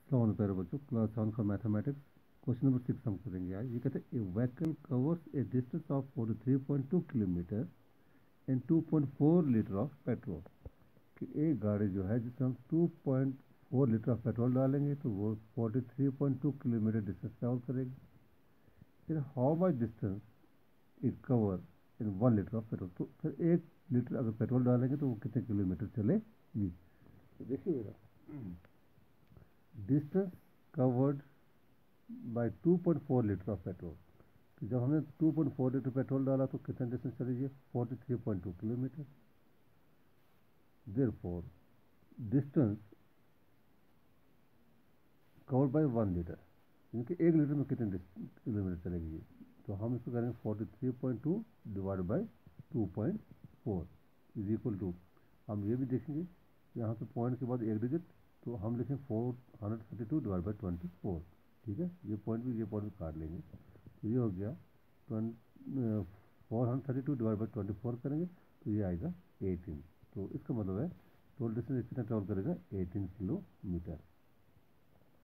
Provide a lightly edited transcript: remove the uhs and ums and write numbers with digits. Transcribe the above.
सवाल प्यारे बच्चों, क्लास 7 का मैथमेटिक्स क्वेश्चन नंबर 6 हम करेंगे आज। ये कहते हैं a vehicle covers a distance of 43.2 kilometre in 2.4 litre of petrol. कि एक गाड़ी जो है जिसमें हम 2.4 लीटर ऑफ पेट्रोल डालेंगे तो वो 43.2 किलोमीटर डिस्टेंस ट्रैवल करेगी। फिर how much distance it cover in 1 litre of petrol, तो फिर 1 लीटर अगर पेट्रोल डालेंगे तो वो कितने किलोमीटर चलेगी। तो देखिए बेटा, distance covered by 2.4 litre of petrol. तो जब हमने 2.4 लीटर पेट्रोल डाला तो कितना डिस्टेंस चलेगी, 43.2 kilometre. Therefore distance covered by 1 litre, यानी कि 1 लीटर में कितने किलोमीटर चलेगी। तो हम इसको करेंगे 43.2 divide by 2.4 is equal to, हम ये भी देखेंगे यहाँ पे पॉइंट के बाद एक डिजिट, तो हम लिखें 432 डिवाइड बाई 24। ठीक है, ये पॉइंट भी काट लेंगे। तो ये हो गया 432 डिवाइड बाई 24 करेंगे तो ये आएगा 18। तो इसका मतलब है टोटल डिस्टेंस कितना ट्रैवल करेगा, 18 किलोमीटर।